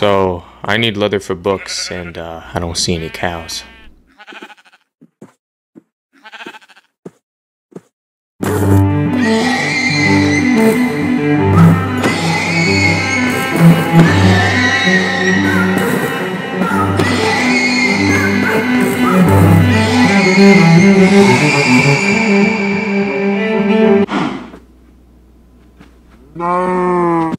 So, I need leather for books, and I don't see any cows. No.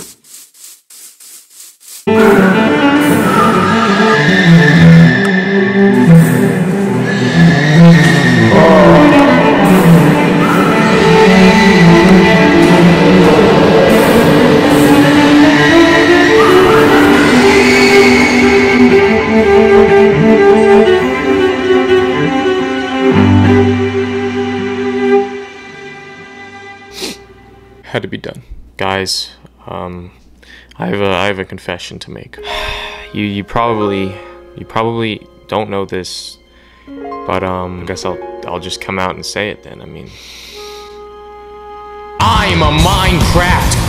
Had to be done. Guys, I have a confession to make. You probably don't know this, but I guess I'll just come out and say it then. I mean, I'm a Minecraft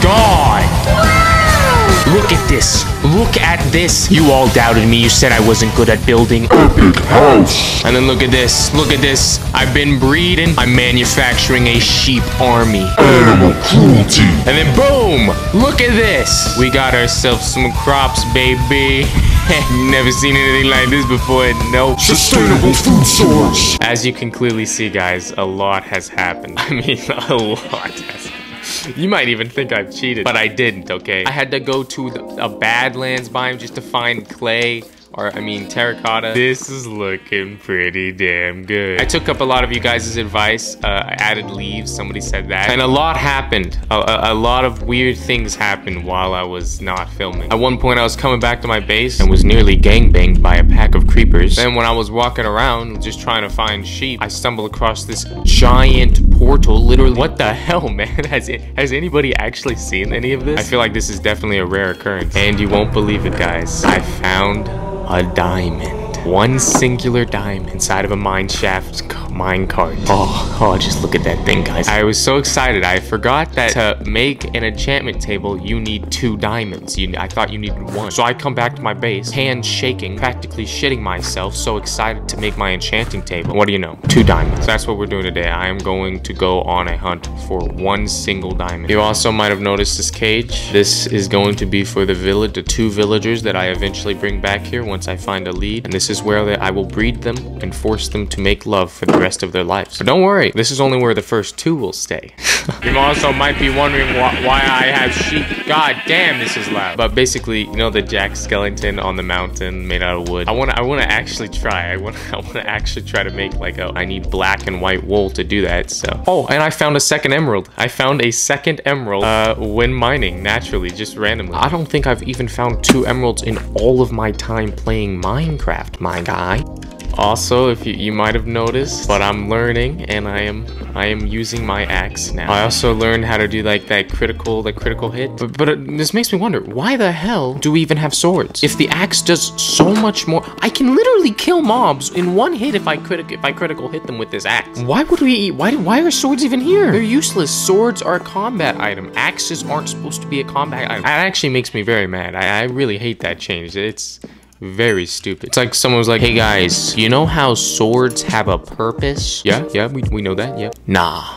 god! Look at this! Look at this! You all doubted me, you said I wasn't good at building Epic house! And then look at this, look at this. I've been breeding, I'm manufacturing a sheep army. Animal cruelty! And then boom! Look at this! We got ourselves some crops, baby. Never seen anything like this before, nope. Sustainable food source! As you can clearly see, guys, a lot has happened. I mean, a lot has happened. You might even think I've cheated, but I didn't, okay? I had to go to a Badlands biome just to find clay, or I mean terracotta. This is looking pretty damn good. I took up a lot of you guys' advice. I added leaves, somebody said that. And a lot happened. A lot of weird things happened while I was not filming. At one point I was coming back to my base and was nearly gangbanged by a pack of creepers. Then when I was walking around just trying to find sheep, I stumbled across this giant portal, literally. What the hell, man? Has anybody actually seen any of this? I feel like this is definitely a rare occurrence. And you won't believe it, guys. I found a diamond. One singular diamond inside of a mine shaft minecart. Oh, just look at that thing, guys. I was so excited. I forgot that to make an enchantment table, you need 2 diamonds. I thought you needed 1. So I come back to my base, hands shaking, practically shitting myself, so excited to make my enchanting table. What do you know? 2 diamonds. That's what we're doing today. I am going to go on a hunt for 1 single diamond. You also might have noticed this cage. This is going to be for the 2 villagers that I eventually bring back here once I find a lead. And this is where I will breed them and force them to make love for the rest of their lives. But don't worry, this is only where the first 2 will stay. You also might be wondering why I have sheep. God damn, this is loud. But basically, you know the Jack Skellington on the mountain made out of wood. I want to actually try. I want to actually try to make like I need black and white wool to do that. So, oh, and I found a second emerald. I found a second emerald when mining naturally, just randomly. I don't think I've even found 2 emeralds in all of my time playing Minecraft, my guy. Also, if you might have noticed, but I'm learning and I am using my axe now. I also learned how to do like that critical hit. But this makes me wonder, why the hell do we even have swords? If the axe does so much more, I can literally kill mobs in 1 hit if I critical hit them with this axe. Why would we? Why are swords even here? They're useless. Swords are a combat item. Axes aren't supposed to be a combat item. That actually makes me very mad. I really hate that change. It's very stupid. It's like someone was like, hey guys, you know how swords have a purpose? Yeah, we know that, yeah. Nah.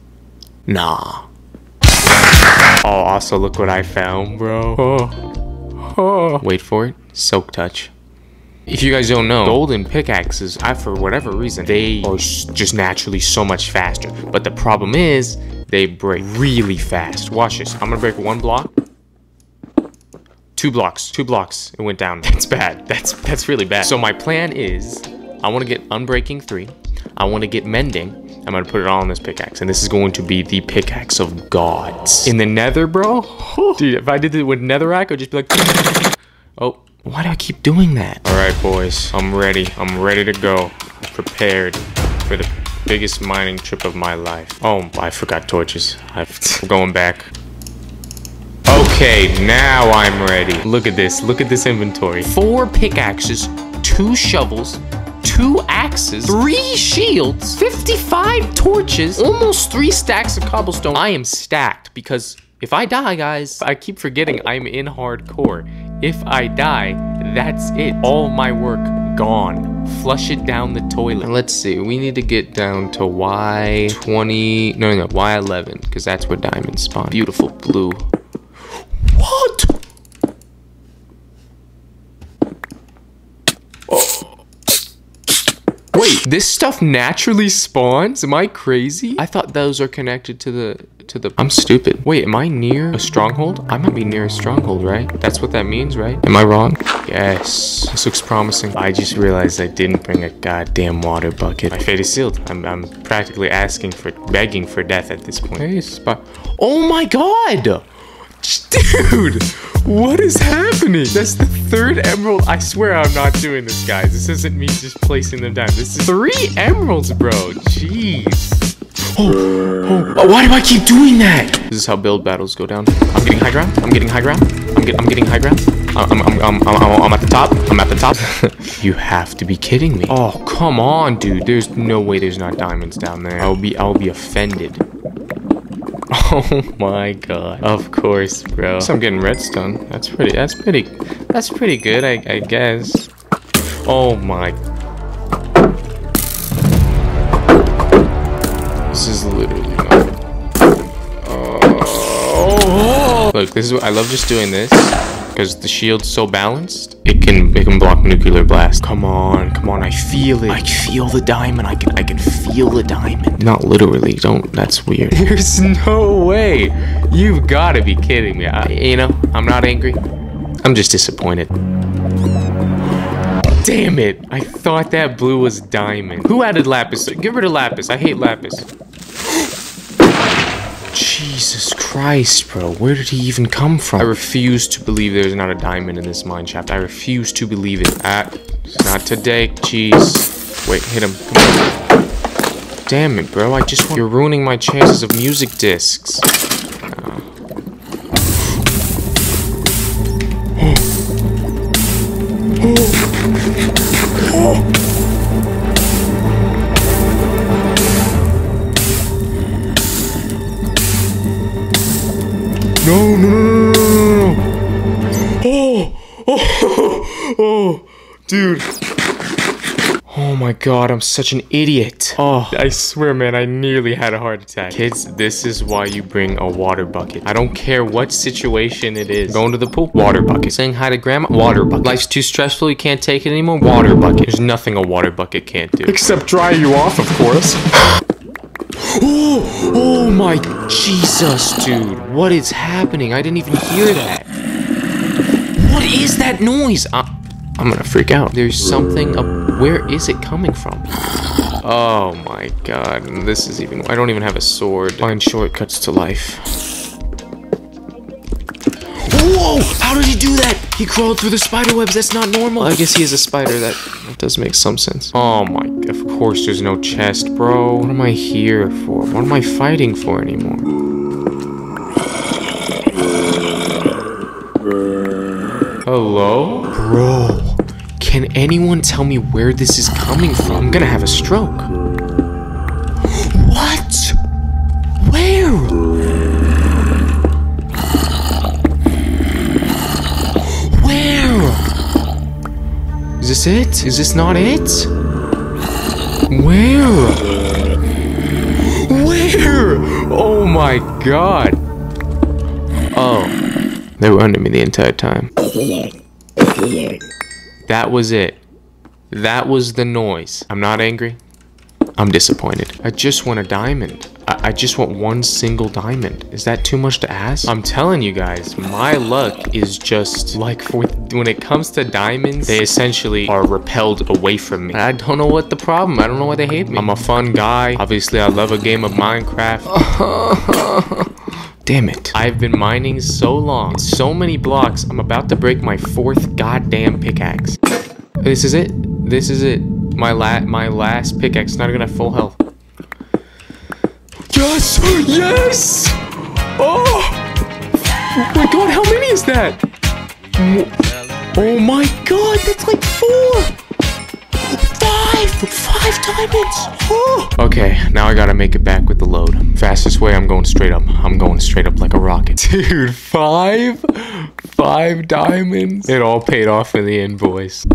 Oh, also look what I found, bro. Oh. Wait for it. Silk touch. If you guys don't know, golden pickaxes, for whatever reason, they are just naturally so much faster. But the problem is, they break really fast. Watch this. I'm gonna break 1 block. 2 blocks. It went down. That's bad. That's really bad. So my plan is, I want to get Unbreaking 3. I want to get Mending. I'm going to put it all on this pickaxe. And this is going to be the pickaxe of gods. In the nether, bro? Dude, if I did it with netherrack, I'd just be like... Oh, why do I keep doing that? All right, boys. I'm ready. I'm ready to go. I'm prepared for the biggest mining trip of my life. Oh, I forgot torches. I'm going back. Okay, now I'm ready. Look at this. Look at this inventory. 4 pickaxes, 2 shovels, 2 axes, 3 shields, 55 torches, almost 3 stacks of cobblestone. I am stacked because if I die, guys, I keep forgetting I'm in hardcore. If I die, that's it. All my work gone. Flush it down the toilet. Let's see, we need to get down to Y20, no, Y11, because that's where diamonds spawn. Beautiful blue. What? Wait, this stuff naturally spawns? Am I crazy? I thought those are connected to the... I'm stupid. Wait, am I near a stronghold? I might be near a stronghold, right? That's what that means, right? Am I wrong? Yes. This looks promising. I just realized I didn't bring a goddamn water bucket. My fate is sealed. I'm practically begging for death at this point. Hey, oh my god! Dude! What is happening? That's the third emerald. I swear I'm not doing this, guys. This isn't me just placing them down. This is 3 emeralds, bro. Jeez. Oh, why do I keep doing that? This is how build battles go down. I'm getting high ground. I'm getting high ground. I'm getting high ground. I'm at the top. I'm at the top. You have to be kidding me. Oh, come on, dude. There's no way there's not diamonds down there. I'll be offended. Oh my god. Of course, bro. So I'm getting redstone. That's pretty good, I guess. Oh my. This is literally not. Oh. Look, this is what I love, just doing this because the shield's so balanced. It can block nuclear blast. Come on, I feel it. I feel the diamond. I can feel the diamond. Not literally. Don't. That's weird. There's no way. You've got to be kidding me. You know, I'm not angry. I'm just disappointed. Damn it. I thought that blue was diamond. Who added lapis? Get rid of lapis. I hate lapis. Jesus Christ, bro. Where did he even come from? I refuse to believe there's not a diamond in this mine shaft. I refuse to believe it. Not today. Jeez. Wait, hit him. Come on. Damn it, bro. You're ruining my chances of music discs. No. Oh, dude. Oh my god, I'm such an idiot. Oh, I swear, man, I nearly had a heart attack. Kids, this is why you bring a water bucket. I don't care what situation it is. Going to the pool, water bucket. Saying hi to grandma, water bucket. Life's too stressful, you can't take it anymore, water bucket. There's nothing a water bucket can't do. Except dry you off, of course. Oh my Jesus, dude. What is happening? I didn't even hear that. What is that noise? I'm gonna freak out. There's something up. Where is it coming from? Oh my god. This is even. I don't even have a sword. Find shortcuts to life. Whoa! How did he do that? He crawled through the spider webs. That's not normal. I guess he is a spider. That does make some sense. Oh my. Of course there's no chest, bro. What am I here for? What am I fighting for anymore? Hello? Bro. Can anyone tell me where this is coming from? I'm gonna have a stroke. What? Where? Is this it? Is this not it? Where? Where? Oh my god. Oh. They were under me the entire time. That was it. That was the noise. I'm not angry. I'm disappointed. I just want a diamond. I just want one single diamond. Is that too much to ask? I'm telling you guys, my luck is just like when it comes to diamonds, they essentially are repelled away from me. I don't know what the problem. I don't know why they hate me. I'm a fun guy. Obviously, I love a game of Minecraft. Damn it. I've been mining so long. So many blocks. I'm about to break my 4th goddamn pickaxe. This is it. This is it. My last pickaxe. Not even at full health. Yes! Yes! Oh! Oh my god, how many is that? Oh my god, that's like 4! 5! 5 diamonds. Okay, now I gotta make it back with the load. Fastest way, I'm going straight up. I'm going straight up like a rocket. Dude, 5 diamonds. It all paid off in the invoice.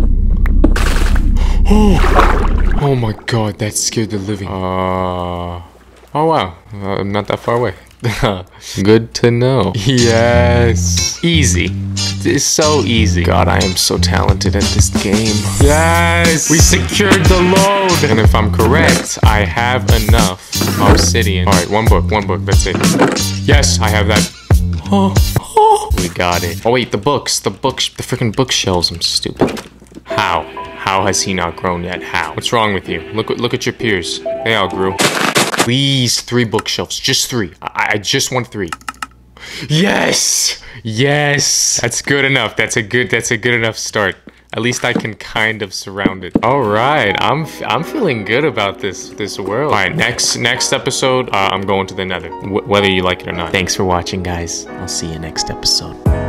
Oh my god, that scared the living. Oh wow, I'm not that far away. Good to know. Yes. Easy. It's so easy. God, I am so talented at this game. Yes! We secured the load! And if I'm correct, I have enough obsidian. Alright, one book, that's it. Yes, I have that. We got it. Oh wait, the freaking bookshelves. I'm stupid. How? How has he not grown yet? How? What's wrong with you? Look at your peers. They all grew. Please, 3 bookshelves. Just 3. I just want 3. Yes! Yes! That's good enough. That's a good enough start. At least I can kind of surround it. All right, I'm feeling good about this world. All right, next episode, I'm going to the Nether, whether you like it or not. Thanks for watching, guys. I'll see you next episode.